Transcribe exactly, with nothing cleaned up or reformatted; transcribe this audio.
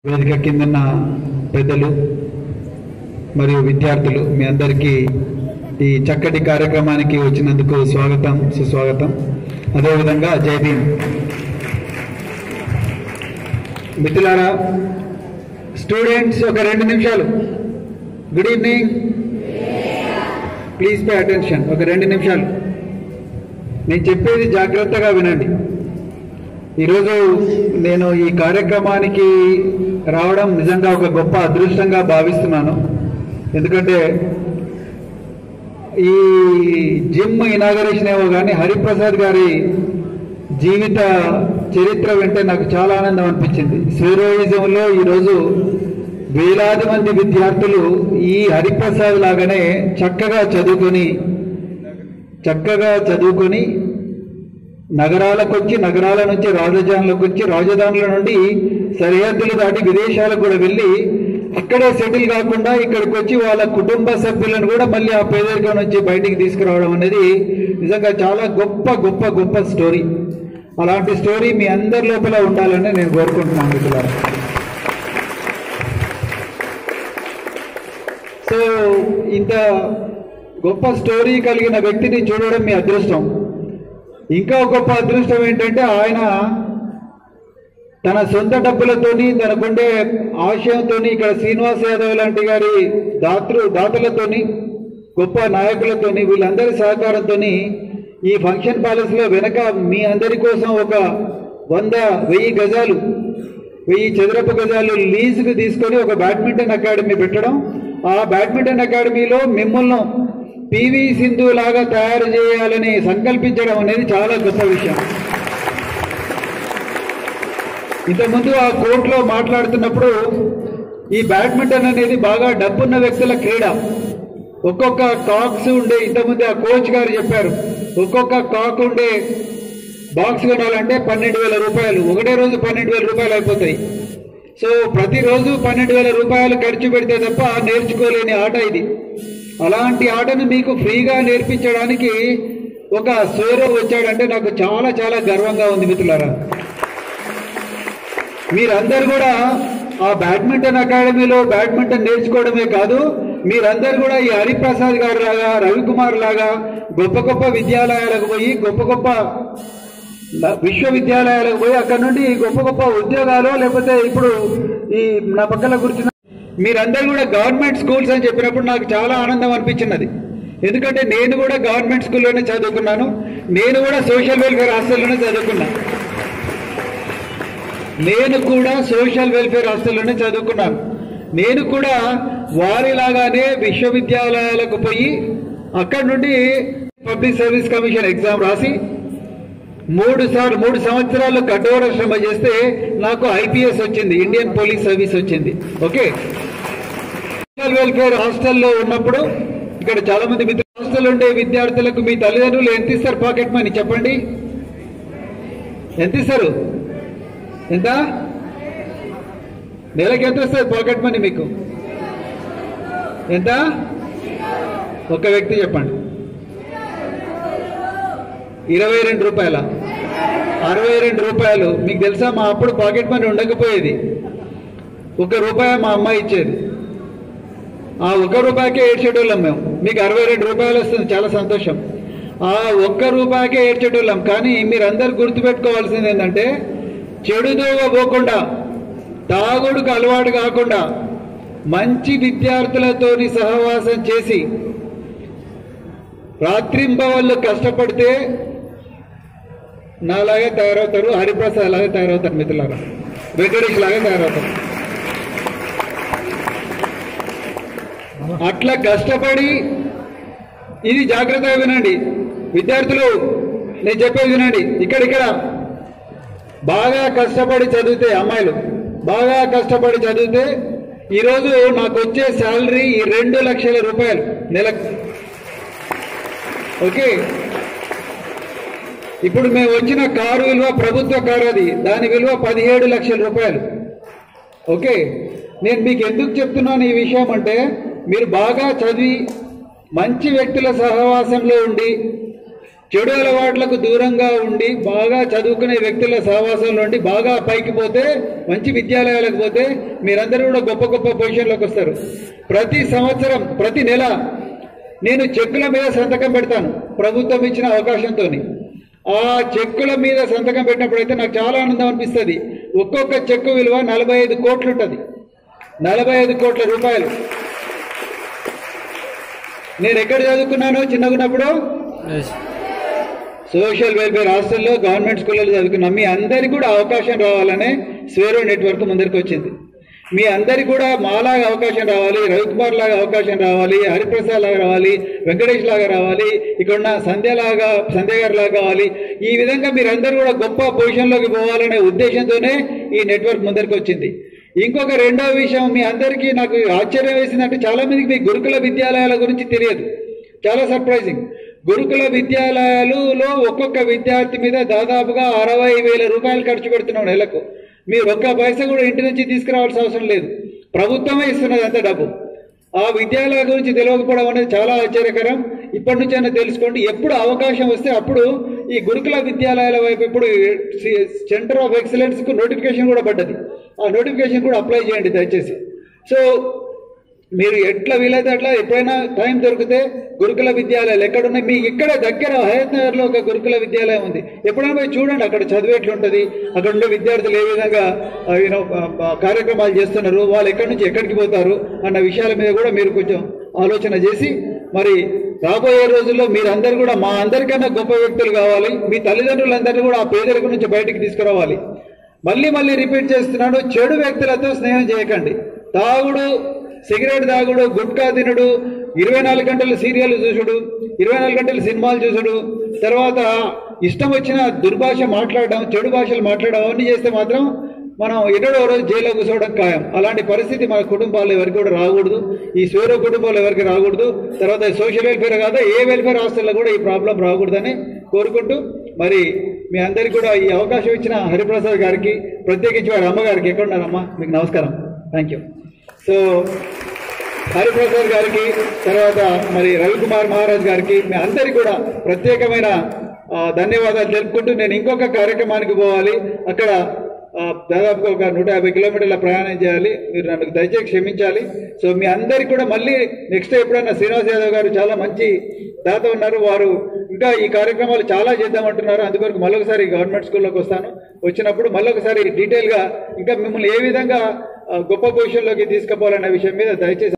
వేదిక కిందన్న పెద్దలు మరియు విద్యార్థులు మీ అందరికీ ఈ చక్కటి కార్యక్రమానికి వచ్చినందుకు స్వాగతం సుస్వాగతం. అదేవిధంగా జై భీమ్. మిత్రులారా, స్టూడెంట్స్ ఒక రెండు నిమిషాలు. Good evening, please pay attention. ఒక రెండు నిమిషాలు నేను చెప్పేది జాగ్రత్తగా వినండి. ఈరోజు నేను ఈ కార్యక్రమానికి రావడం నిజంగా ఒక గొప్ప అదృష్టంగా భావిస్తున్నాను. ఎందుకంటే ఈ జిమ్ ఇనాగరేషన్ ఏమో కానీ హరిప్రసాద్ గారి జీవిత చరిత్ర వింటే నాకు చాలా ఆనందం అనిపించింది. స్వీరోయిజంలో ఈరోజు వేలాది మంది విద్యార్థులు ఈ హరిప్రసాద్ లాగానే చక్కగా చదువుకొని చక్కగా చదువుకొని నగరాలకు వచ్చి, నగరాల నుంచి రాజధానులకు వచ్చి, రాజధానుల నుండి సరిహద్దులు దాటి విదేశాలకు కూడా వెళ్ళి అక్కడే సెటిల్ కాకుండా ఇక్కడికి వచ్చి వాళ్ళ కుటుంబ సభ్యులను కూడా మళ్ళీ ఆ పేదరికం నుంచి బయటికి తీసుకురావడం అనేది నిజంగా చాలా గొప్ప గొప్ప గొప్ప స్టోరీ. అలాంటి స్టోరీ మీ అందరి లోపల ఉండాలని నేను కోరుకుంటున్నాను మిత్రులారా. సో ఇంత గొప్ప స్టోరీ కలిగిన వ్యక్తిని చూడడం మీ అదృష్టం. ఇంకా గొప్ప అదృష్టం ఏంటంటే ఆయన తన సొంత డబ్బులతోని, తనకుండే ఆశయంతోని, ఇక్కడ శ్రీనివాస్ యాదవ్ లాంటి గారి దాతృ దాతలతోని, గొప్ప నాయకులతోని, వీళ్ళందరి సహకారంతోని ఈ ఫంక్షన్ ప్యాలెస్లో వెనక మీ అందరి కోసం ఒక వంద వెయ్యి గజాలు వెయ్యి చదరపు గజాలు లీజుకు తీసుకొని ఒక బ్యాడ్మింటన్ అకాడమీ పెట్టడం, ఆ బ్యాడ్మింటన్ అకాడమీలో మిమ్మల్ని పివి సింధు లాగా తయారు చేయాలని సంకల్పించడం అనేది చాలా గొప్ప విషయం. ఇంతకుముందు ఆ కోర్టులో మాట్లాడుతున్నప్పుడు ఈ బ్యాడ్మింటన్ అనేది బాగా డబ్బున్న వ్యక్తుల క్రీడ. ఒక్కొక్క కాక్స్ ఉండే, ఇంతకుముందు ఆ కోచ్ గారు చెప్పారు, ఒక్కొక్క కాక్ ఉండే బాక్స్ కొనాలంటే పన్నెండు వేల రూపాయలు ఒకటే రోజు పన్నెండు వేల రూపాయలు అయిపోతాయి. సో ప్రతిరోజు పన్నెండు వేల రూపాయలు ఖర్చు పెడితే తప్ప నేర్చుకోలేని ఆట ఇది. అలాంటి ఆటను మీకు ఫ్రీగా నేర్పించడానికి ఒక సోరో వచ్చాడంటే నాకు చాలా చాలా గర్వంగా ఉంది మిత్రులారా. మీరందరూ కూడా ఆ బ్యాడ్మింటన్ అకాడమీలో బ్యాడ్మింటన్ నేర్చుకోవడమే కాదు, మీరందరూ కూడా ఈ హరిప్రసాద్ గారు లాగా, రవికుమార్ లాగా గొప్ప గొప్ప విద్యాలయాలకు పోయి, గొప్ప గొప్ప విశ్వవిద్యాలయాలకు పోయి అక్కడ నుండి గొప్ప గొప్ప ఉద్యోగాలు, లేకపోతే ఇప్పుడు ఈ నా పక్కన కూర్చున్న మీరందరూ కూడా గవర్నమెంట్ స్కూల్స్ అని చెప్పినప్పుడు నాకు చాలా ఆనందం అనిపించినది. ఎందుకంటే నేను కూడా గవర్నమెంట్ స్కూల్లోనే చదువుకున్నాను, నేను కూడా సోషల్ వెల్ఫేర్ హాస్టల్లోనే చదువుకున్నాను నేను కూడా సోషల్ వెల్ఫేర్ హాస్టల్లోనే చదువుకున్నాను నేను కూడా వారిలాగానే విశ్వవిద్యాలయాలకు పోయి అక్కడ నుండి పబ్లిక్ సర్వీస్ కమిషన్ ఎగ్జామ్ రాసి మూడు సార్లు మూడు సంవత్సరాలు కఠోర శ్రమ చేస్తే నాకు ఐపీఎస్ వచ్చింది, ఇండియన్ పోలీస్ సర్వీస్ వచ్చింది. ఓకే, సోషల్ వెల్ఫేర్ హాస్టల్లో ఉన్నప్పుడు ఇక్కడ చాలా మంది మిత్రులు, హాస్టల్ ఉండే విద్యార్థులకు మీ తల్లిదండ్రులు ఎంత ఇస్తారు పాకెట్ మనీ చెప్పండి? ఎంత ఇస్తారు? ఎంత నెలకి ఎంత వస్తుంది పాకెట్ మనీ మీకు? ఎంత? ఒక వ్యక్తి చెప్పండి. ఇరవై రెండు రూపాయల అరవై రెండు రూపాయలు. మీకు తెలుసా, మా అప్పుడు పాకెట్ మనీ ఉండకపోయేది. ఒక రూపాయి మా అమ్మాయి ఇచ్చేది. ఆ ఒక్క రూపాయికే ఏడ్చేటోళ్ళం మేము. మీకు అరవై రెండు రూపాయలు వస్తుంది, చాలా సంతోషం. ఆ ఒక్క రూపాయికే ఏడ్చేటోళ్ళం. కానీ మీరందరూ గుర్తుపెట్టుకోవాల్సింది ఏంటంటే, చెడుదోవ పోకుండా, తాగుడుకు అలవాటు కాకుండా, మంచి విద్యార్థులతోని సహవాసం చేసి రాత్రింబవళ్ళు కష్టపడితే నాలాగే తయారవుతారు, హరిప్రసాద్ లాగా తయారవుతారు మిత్రులారా, వెంకటేష్ లాగా తయారవుతారు. అట్లా కష్టపడి, ఇది జాగ్రత్తగా వినండి విద్యార్థులు, నేను చెప్పేది వినండి. ఇక్కడిక్కడ బాగా కష్టపడి చదివితే, అమ్మాయిలు బాగా కష్టపడి చదివితే ఈరోజు నాకు వచ్చే శాలరీ రెండు లక్షల రూపాయలు నెలకు. ఓకే, ఇప్పుడు మేము వచ్చిన కారు విలువ, ప్రభుత్వ కారు అది, దాని విలువ పదిహేడు లక్షల రూపాయలు. ఓకే, నేను మీకు ఎందుకు చెప్తున్నాను ఈ విషయం అంటే, మీరు బాగా చదివి మంచి వ్యక్తుల సహవాసంలో ఉండి చెడు అలవాట్లకు దూరంగా ఉండి బాగా చదువుకునే వ్యక్తుల సహవాసంలో ఉండి బాగా పైకి పోతే మంచి విద్యాలయాలకు పోతే మీరందరూ కూడా గొప్ప గొప్ప పొజిషన్లోకి వస్తారు. ప్రతి సంవత్సరం ప్రతి నెల నేను చెక్కుల మీద సంతకం పెడతాను ప్రభుత్వం ఇచ్చిన అవకాశంతో. ఆ చెక్కుల మీద సంతకం పెట్టినప్పుడైతే నాకు చాలా ఆనందం అనిపిస్తుంది. ఒక్కొక్క చెక్కు విలువ నలభై ఐదు కోట్లు ఉంటుంది. నలభై ఐదు కోట్ల రూపాయలు. నేను ఎక్కడ చదువుకున్నాను చిన్నగున్నప్పుడు? సోషల్ వెల్ఫేర్ హాస్టల్లో గవర్నమెంట్ స్కూల్లో చదువుకున్నాం. మీ అందరికీ కూడా అవకాశం రావాలనే స్వేరో నెట్వర్క్ ముందరికి వచ్చింది. మీ అందరికీ కూడా మాలాగా అవకాశం రావాలి, రవికుమార్ లాగా అవకాశం రావాలి, హరిప్రసాద్ లాగా రావాలి, వెంకటేష్ లాగా రావాలి, ఇక్కడున్న సంధ్యలాగా సంధ్య గారి లాగా కావాలి. ఈ విధంగా మీరందరూ కూడా గొప్ప పొజిషన్లోకి పోవాలనే ఉద్దేశంతోనే ఈ నెట్వర్క్ ముందరికి వచ్చింది. ఇంకొక రెండవ విషయం మీ అందరికీ నాకు ఆశ్చర్యం వేసిందంటే చాలా మందికి మీ గురుకుల విద్యాలయాల గురించి తెలియదు. చాలా సర్ప్రైజింగ్. గురుకుల విద్యాలయాలలో ఒక్కొక్క విద్యార్థి మీద దాదాపుగా అరవై వేల రూపాయలు ఖర్చు పెడుతున్నాం నెలకు. మీరు ఒక్క పైసా కూడా ఇంటి నుంచి తీసుకురావాల్సిన అవసరం లేదు, ప్రభుత్వమే ఇస్తున్నది అంత డబ్బు. ఆ విద్యాలయాల గురించి తెలియకపోవడం అనేది చాలా ఆశ్చర్యకరం. ఇప్పటి నుంచైనా తెలుసుకోండి. ఎప్పుడు అవకాశం వస్తే అప్పుడు ఈ గురుకుల విద్యాలయాల వైపు ఇప్పుడు సెంటర్ ఆఫ్ ఎక్సలెన్స్కు నోటిఫికేషన్ కూడా పడ్డది. ఆ నోటిఫికేషన్ కూడా అప్లై చేయండి దయచేసి. సో మీరు ఎట్లా వీలైతే అట్లా ఎప్పుడైనా టైం దొరికితే గురుకుల విద్యాలయాలు ఎక్కడున్నాయి మీకు ఇక్కడ దగ్గర హయత్నగర్లో ఒక గురుకుల విద్యాలయం ఉంది. ఎప్పుడైనా పోయి చూడండి అక్కడ చదువు ఎట్లుంటుంది, అక్కడ ఉండే విద్యార్థులు ఏ విధంగా యూనో కార్యక్రమాలు చేస్తున్నారు, వాళ్ళు ఎక్కడి నుంచి ఎక్కడికి పోతారు అన్న విషయాల మీద కూడా మీరు కొంచెం ఆలోచన చేసి మరి రాబోయే రోజుల్లో మీరందరూ కూడా మా అందరికన్నా గొప్ప వ్యక్తులు కావాలి. మీ తల్లిదండ్రులందరినీ కూడా ఆ పేదరికం నుంచి బయటికి తీసుకురావాలి. మళ్ళీ మళ్ళీ రిపీట్ చేస్తున్నాను, చెడు వ్యక్తులతో స్నేహం చేయకండి. తాగుడు, సిగరెట్ తాగుడు, గుట్కా తినుడు, ఇరవై నాలుగు గంటలు సీరియల్ చూసుడు, ఇరవై నాలుగు గంటలు సినిమాలు చూసుడు, తర్వాత ఇష్టం వచ్చిన దుర్భాష మాట్లాడడం, చెడు భాషలు మాట్లాడడం అవన్నీ చేస్తే మాత్రం మనం ఎన్నడో రోజు జైల్లో కూర్చోవడం ఖాయం. అలాంటి పరిస్థితి మన కుటుంబాల్లో ఎవరికి కూడా రాకూడదు. ఈ స్వేరో కుటుంబాల్లో ఎవరికి రాకూడదు. తర్వాత సోషల్ వెల్ఫేర్ కాదా ఏ వెల్ఫేర్ హాస్టల్లో కూడా ఈ ప్రాబ్లం రాకూడదని కోరుకుంటూ మరి మీ అందరికీ కూడా ఈ అవకాశం ఇచ్చిన హరిప్రసాద్ గారికి, ప్రత్యేకించి వారి అమ్మగారికి, ఎక్కడున్నారమ్మా, మీకు నమస్కారం. Thank you. సో హరిప్రసాద్ గారికి, తర్వాత మరి రవికుమార్ మహారాజ్ గారికి, మీ అందరికీ కూడా ప్రత్యేకమైన ధన్యవాదాలు తెలుపుకుంటూ నేను ఇంకొక కార్యక్రమానికి పోవాలి. అక్కడ దాదాపుగా ఒక నూట యాభై కిలోమీటర్ల ప్రయాణం చేయాలి. మీరు నన్ను దయచేసి క్షమించాలి. సో మీ అందరికీ కూడా మళ్ళీ నెక్స్ట్ ఎప్పుడైనా శ్రీనివాస్ యాదవ్ గారు చాలా మంచి దాత ఉన్నారు, వారు ఇంకా ఈ కార్యక్రమాలు చాలా చేద్దామంటున్నారు. అందుకొరకు మళ్ళొకసారి గవర్నమెంట్ స్కూల్లోకి వస్తాను. వచ్చినప్పుడు మళ్ళొకసారి డీటెయిల్గా ఇంకా మిమ్మల్ని ఏ విధంగా గొప్ప పొజిషన్లోకి తీసుకుపోవాలనే విషయం మీద దయచేసి